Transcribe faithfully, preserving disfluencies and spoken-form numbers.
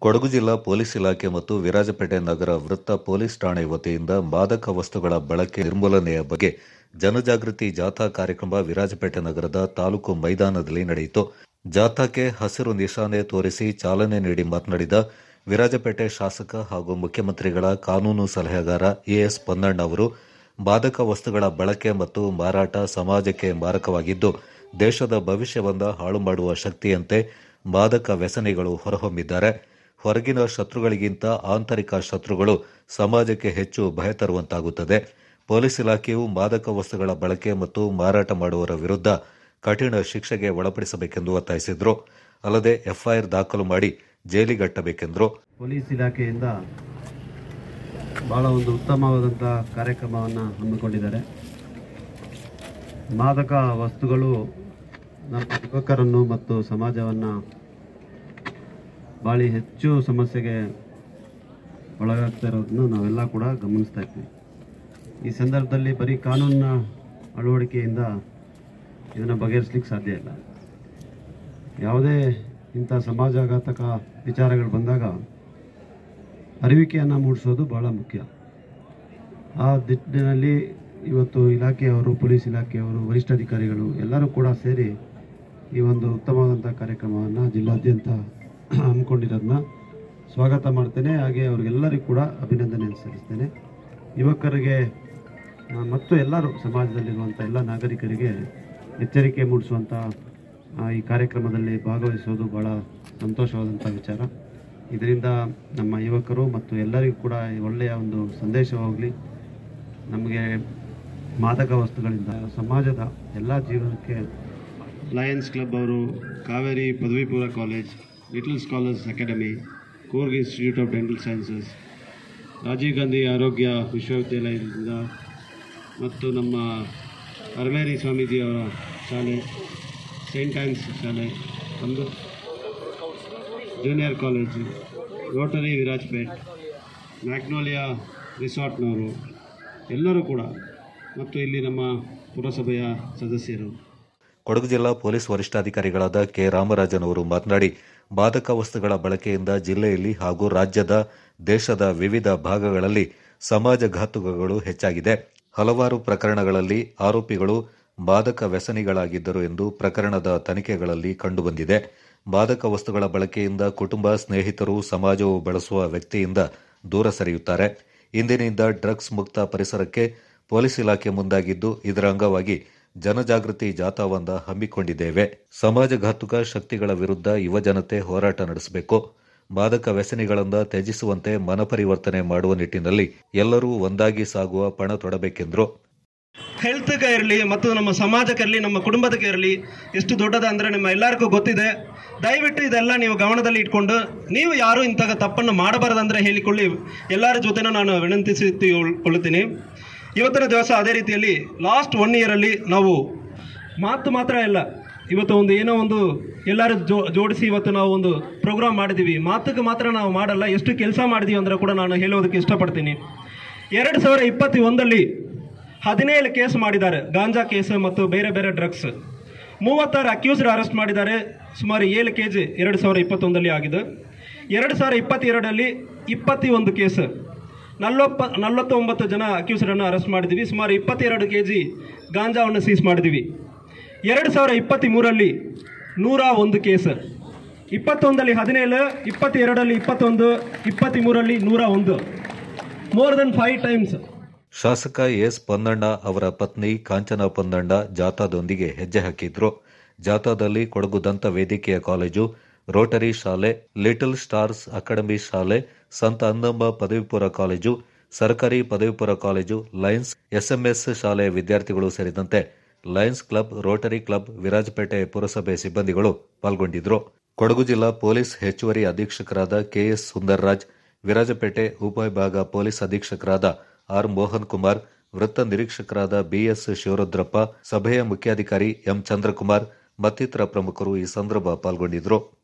ಕೊಡಗು ಜಿಲ್ಲಾ ಪೊಲೀಸ್ ಇಲಾಖೆ ಮತ್ತು ವಿರಾಜಪೇಟೆ ನಗರ ವೃತ್ತ ಪೊಲೀಸ್ ಠಾಣೆ ವತಿಯಿಂದ ಮಾದಕ ವಸ್ತುಗಳ ಬಳಕೆ ನಿರ್ಮೂಲನೆಯ ಬಗ್ಗೆ ಜನಜಾಗೃತಿ ಜಾಥಾ ಕಾರ್ಯಕ್ರಮ ವಿರಾಜಪೇಟೆ ನಗರದ ತಾಲೂಕು ಮೈದಾನದಲ್ಲಿ ನಡೆಯಿತು. ಜಾಥಾಕ್ಕೆ ಹಸಿರು ನಿಶಾನೆ ತೋರಿಸಿ ಚಾಲನೆ ನೀಡಿ ಮಾತನಾಡಿದ ವಿರಾಜಪೇಟೆ ಶಾಸಕ ಹಾಗೂ ಮುಖ್ಯಮಂತ್ರಿಗಳ ಕಾನೂನು ಸಲಹೆಗಾರ ಎಎಸ್ ಪೊನ್ನಣ್ಣ ಅವರು, ಮಾದಕ ವಸ್ತುಗಳ ಬಳಕೆ ಮತ್ತು ಮಾರಾಟ ಸಮಾಜಕ್ಕೆ ಮಾರಕವಾಗಿದ್ದು, ದೇಶದ ಭವಿಷ್ಯವನ್ನ ಹಾಳು ಮಾಡುವ ಶಕ್ತಿಯಂತೆ ಮಾದಕ ವ್ಯಸನಿಗಳು ಹೊರಹೊಮ್ಮಿದ್ದಾರೆ. ಹೊರಗಿನ ಶತ್ರುಗಳಿಗಿಂತ ಆಂತರಿಕ ಶತ್ರುಗಳು ಸಮಾಜಕ್ಕೆ ಹೆಚ್ಚು ಭಯ ತರುವಂತಾಗುತ್ತದೆ. ಪೊಲೀಸ್ ಇಲಾಖೆಯು ಮಾದಕ ವಸ್ತುಗಳ ಬಳಕೆ ಮತ್ತು ಮಾರಾಟ ಮಾಡುವವರ ವಿರುದ್ಧ ಕಠಿಣ ಶಿಕ್ಷೆಗೆ ಒಳಪಡಿಸಬೇಕೆಂದು ಒತ್ತಾಯಿಸಿದರು. ಅಲ್ಲದೆ ಎಫ್ಐಆರ್ ದಾಖಲು ಮಾಡಿ ಜೈಲಿಗಟ್ಟಬೇಕೆಂದರು. ಪೊಲೀಸ್ ಇಲಾಖೆಯಿಂದ ಬಹಳ ಒಂದು ಉತ್ತಮವಾದಂಥ ಕಾರ್ಯಕ್ರಮವನ್ನು ಹಮ್ಮಿಕೊಂಡಿದ್ದಾರೆ. ಮಾದಕ ವಸ್ತುಗಳು ನಮ್ಮ ಯುವಕರನ್ನು ಮತ್ತು ಸಮಾಜವನ್ನು ಭಾಳ ಹೆಚ್ಚು ಸಮಸ್ಯೆಗೆ ಒಳಗಾಗ್ತಾ ಇರೋದನ್ನು ನಾವೆಲ್ಲ ಕೂಡ ಗಮನಿಸ್ತಾ ಇದ್ದೀವಿ. ಈ ಸಂದರ್ಭದಲ್ಲಿ ಬರೀ ಕಾನೂನಿನ ಅಳವಡಿಕೆಯಿಂದ ಇದನ್ನು ಬಗೆಹರಿಸಲಿಕ್ಕೆ ಸಾಧ್ಯ ಇಲ್ಲ. ಯಾವುದೇ ಇಂಥ ಸಮಾಜಘಾತಕ ವಿಚಾರಗಳು ಬಂದಾಗ ಅರಿವಿಕೆಯನ್ನು ಮೂಡಿಸೋದು ಭಾಳ ಮುಖ್ಯ. ಆ ನಿಟ್ಟಿನಲ್ಲಿ ಇವತ್ತು ಇಲಾಖೆಯವರು, ಪೊಲೀಸ್ ಇಲಾಖೆಯವರು, ವರಿಷ್ಠಾಧಿಕಾರಿಗಳು ಎಲ್ಲರೂ ಕೂಡ ಸೇರಿ ಈ ಒಂದು ಉತ್ತಮವಾದಂಥ ಕಾರ್ಯಕ್ರಮವನ್ನು ಜಿಲ್ಲಾದ್ಯಂತ ಹಮ್ಮಿಕೊಂಡಿರೋದನ್ನ ಸ್ವಾಗತ ಮಾಡ್ತೇನೆ. ಹಾಗೆ ಅವ್ರಿಗೆಲ್ಲರಿಗೂ ಕೂಡ ಅಭಿನಂದನೆ ಸಲ್ಲಿಸ್ತೇನೆ. ಯುವಕರಿಗೆ ಮತ್ತು ಎಲ್ಲರೂ ಸಮಾಜದಲ್ಲಿರುವಂಥ ಎಲ್ಲ ನಾಗರಿಕರಿಗೆ ಎಚ್ಚರಿಕೆ ಮೂಡಿಸುವಂಥ ಈ ಕಾರ್ಯಕ್ರಮದಲ್ಲಿ ಭಾಗವಹಿಸೋದು ಭಾಳ ಸಂತೋಷವಾದಂಥ ವಿಚಾರ. ಇದರಿಂದ ನಮ್ಮ ಯುವಕರು ಮತ್ತು ಎಲ್ಲರಿಗೂ ಕೂಡ ಒಳ್ಳೆಯ ಒಂದು ಸಂದೇಶ ಹೋಗಲಿ. ನಮಗೆ ಮಾದಕ ವಸ್ತುಗಳಿಂದ ಸಮಾಜದ ಎಲ್ಲ ಜೀವನಕ್ಕೆ ಲಯನ್ಸ್ ಕ್ಲಬ್ ಅವರು, ಕಾವೇರಿ ಪದವಿ ಪೂರ್ವ college, little scholars academy, Coorg institute of dental sciences, Rajiv Gandhi ಆರೋಗ್ಯ ವಿಶ್ವವಿದ್ಯಾಲಯದಿಂದ ಮತ್ತು ನಮ್ಮ ಅರಮೇರಿ ಸ್ವಾಮೀಜಿಯವರ ಶಾಲೆ, ಸೈಂಟ್ ಆನ್ಸ್ ಶಾಲೆ, ಒಂದು junior college, rotary Virajpet, Magnolia ರಿಸಾರ್ಟ್ನವರು ಎಲ್ಲರೂ ಕೂಡ, ಮತ್ತು ಇಲ್ಲಿ ನಮ್ಮ ಪುರಸಭೆಯ ಸದಸ್ಯರು. ಕೊಡಗು ಜಿಲ್ಲಾ ಪೊಲೀಸ್ ವರಿಷ್ಠಾಧಿಕಾರಿಗಳಾದ ಕೆ ರಾಮರಾಜನ್ ಅವರು ಮಾತನಾಡಿ, ಮಾದಕ ವಸ್ತುಗಳ ಬಳಕೆಯಿಂದ ಜಿಲ್ಲೆಯಲ್ಲಿ ಹಾಗೂ ರಾಜ್ಯದ, ದೇಶದ ವಿವಿಧ ಭಾಗಗಳಲ್ಲಿ ಸಮಾಜಘಾತುಕಗಳು ಹೆಚ್ಚಾಗಿದೆ. ಹಲವಾರು ಪ್ರಕರಣಗಳಲ್ಲಿ ಆರೋಪಿಗಳು ಮಾದಕ ವ್ಯಸನಿಗಳಾಗಿದ್ದರು ಎಂದು ಪ್ರಕರಣದ ತನಿಖೆಗಳಲ್ಲಿ ಕಂಡುಬಂದಿದೆ. ಮಾದಕ ವಸ್ತುಗಳ ಬಳಕೆಯಿಂದ ಕುಟುಂಬ, ಸ್ನೇಹಿತರು, ಸಮಾಜವು ಬಳಸುವ ವ್ಯಕ್ತಿಯಿಂದ ದೂರ ಸರಿಯುತ್ತಾರೆ. ಇಂದಿನಿಂದ ಡ್ರಗ್ಸ್ ಮುಕ್ತ ಪರಿಸರಕ್ಕೆ ಪೊಲೀಸ್ ಇಲಾಖೆ ಮುಂದಾಗಿದ್ದು, ಇದರ ಅಂಗವಾಗಿ ಜನಜಾಗೃತಿ ಜಾಥಾವನ್ನ ಹಮ್ಮಿಕೊಂಡಿದ್ದೇವೆ. ಸಮಾಜಘಾತುಕ ಶಕ್ತಿಗಳ ವಿರುದ್ಧ ಯುವಜನತೆ ಹೋರಾಟ ನಡೆಸಬೇಕು. ಮಾದಕ ವ್ಯಸನಿಗಳನ್ನು ತ್ಯಜಿಸುವಂತೆ ಮನಪರಿವರ್ತನೆ ಮಾಡುವ ನಿಟ್ಟಿನಲ್ಲಿ ಎಲ್ಲರೂ ಒಂದಾಗಿ ಸಾಗುವ ಪಣ ತೊಡಬೇಕೆಂದರು. ಹೆಲ್ತ್ಗೆ ಇರಲಿ ಮತ್ತು ನಮ್ಮ ಸಮಾಜಕ್ಕೆ ಇರಲಿ, ನಮ್ಮ ಕುಟುಂಬಕ್ಕೆ ಇರಲಿ, ಎಷ್ಟು ದೊಡ್ಡದ ಅಂದರೆ ನಿಮ್ಮ ಎಲ್ಲರಿಗೂ ಗೊತ್ತಿದೆ. ದಯವಿಟ್ಟು ಇದೆಲ್ಲ ನೀವು ಗಮನದಲ್ಲಿ ಇಟ್ಕೊಂಡು, ನೀವು ಯಾರು ಇಂತಹ ತಪ್ಪನ್ನು ಮಾಡಬಾರದಂದರೆ ಹೇಳಿಕೊಳ್ಳಿ. ಎಲ್ಲರ ಜೊತೆನೂ ನಾನು ವಿನಂತಿಸಿಕೊಳ್ಳುತ್ತೀನಿ. ಇವತ್ತಿನ ದಿವಸ ಅದೇ ರೀತಿಯಲ್ಲಿ ಲಾಸ್ಟ್ ಒನ್ ಇಯರಲ್ಲಿ ನಾವು ಮಾತು ಮಾತ್ರ ಇಲ್ಲ, ಇವತ್ತು ಒಂದು ಏನೋ ಒಂದು ಎಲ್ಲರೂ ಜೋ ಜೋಡಿಸಿ ಇವತ್ತು ನಾವು ಒಂದು ಪ್ರೋಗ್ರಾಮ್ ಮಾಡಿದ್ದೀವಿ. ಮಾತಕ್ಕೆ ಮಾತ್ರ ನಾವು ಮಾಡಲ್ಲ, ಎಷ್ಟು ಕೆಲಸ ಮಾಡಿದ್ದೀವಿ ಅಂದರೆ ಕೂಡ ನಾನು ಹೇಳೋದಕ್ಕೆ ಇಷ್ಟಪಡ್ತೀನಿ. ಎರಡು ಸಾವಿರ ಇಪ್ಪತ್ತೊಂದರಲ್ಲಿ ಹದಿನೇಳು ಕೇಸ್ ಮಾಡಿದ್ದಾರೆ, ಗಾಂಜಾ ಕೇಸ್ ಮತ್ತು ಬೇರೆ ಬೇರೆ ಡ್ರಗ್ಸ್. ಮೂವತ್ತಾರು ಅಕ್ಯೂಸ್ಡ್ ಅರೆಸ್ಟ್ ಮಾಡಿದ್ದಾರೆ. ಸುಮಾರು ಏಳು ಕೆ ಜಿ ಎರಡು ಸಾವಿರ ಇಪ್ಪತ್ತೊಂದರಲ್ಲಿ ಆಗಿದೆ. ಎರಡು ಸಾವಿರ ಇಪ್ಪತ್ತೆರಡರಲ್ಲಿ ಇಪ್ಪತ್ತೊಂದು ಕೇಸ್, ನಲ್ವತ್ತ ನಲವತ್ತೊಂಬತ್ತು ಜನ ಅಕ್ಯೂಸ್ಡನ್ನು ಅರೆಸ್ಟ್ ಮಾಡಿದ್ದೀವಿ. ಸುಮಾರು ಇಪ್ಪತ್ತೆರಡು ಕೆ ಜಿ ಗಾಂಜಾವನ್ನು ಸೀಸ್ ಮಾಡಿದ್ದೀವಿ. ಎರಡು ಸಾವಿರ ಇಪ್ಪತ್ತ್ಮೂರರಲ್ಲಿ ನೂರ ಒಂದು ಕೇಸ್, ಇಪ್ಪತ್ತೊಂದರಲ್ಲಿ ಹದಿನೇಳು, ಇಪ್ಪತ್ತೆರಡರಲ್ಲಿ ಇಪ್ಪತ್ತೊಂದು, ಇಪ್ಪತ್ತ್ಮೂರರಲ್ಲಿ ನೂರ ಒಂದು, ಮೋರ್ ದೆನ್ ಫೈವ್ ಟೈಮ್ಸ್. ಶಾಸಕ ಎಸ್ ಪೊನ್ನಣ್ಣ ಅವರ ಪತ್ನಿ ಕಾಂಚನ ಪೊನ್ನಣ್ಣ ಜಾಥಾದೊಂದಿಗೆ ಹೆಜ್ಜೆ ಹಾಕಿದ್ರು. ಜಾಥಾದಲ್ಲಿ ಕೊಡಗು ದಂತ ವೈದ್ಯಕೀಯ ಕಾಲೇಜು, ರೋಟರಿ ಶಾಲೆ, ಲಿಟಲ್ ಸ್ಟಾರ್ಸ್ ಅಕಾಡೆಮಿ ಶಾಲೆ, ಸಂತ ಅನ್ನಮ್ಮ ಪದವಿ ಪೂರ್ವ ಕಾಲೇಜು, ಸರ್ಕಾರಿ ಪದವಿ ಪೂರ್ವ ಕಾಲೇಜು, ಲಯನ್ಸ್ ಎಸ್ಎಂಎಸ್ ಶಾಲೆಯ ವಿದ್ಯಾರ್ಥಿಗಳು ಸೇರಿದಂತೆ Lions Club, rotary club, Virajpet ಪುರಸಭೆ ಸಿಬ್ಬಂದಿಗಳು ಪಾಲ್ಗೊಂಡಿದ್ದರು. ಕೊಡಗು ಜಿಲ್ಲಾ ಪೊಲೀಸ್ ಹೆಚ್ಚುವರಿ ಅಧೀಕ್ಷಕರಾದ ಕೆಎಸ್ ಸುಂದರ್ರಾಜ್, ವಿರಾಜಪೇಟೆ ಉಪವಿಭಾಗ ಪೊಲೀಸ್ ಅಧೀಕ್ಷಕರಾದ ಆರ್ ಮೋಹನ್ ಕುಮಾರ್, ವೃತ್ತ ನಿರೀಕ್ಷಕರಾದ ಬಿಎಸ್ ಶಿವರುದ್ರಪ್ಪ, ಸಭೆಯ ಮುಖ್ಯಾಧಿಕಾರಿ ಎಂ ಚಂದ್ರಕುಮಾರ್ ಮತ್ತಿತರ ಪ್ರಮುಖರು ಈ ಸಂದರ್ಭ ಪಾಲ್ಗೊಂಡಿದ್ದರು.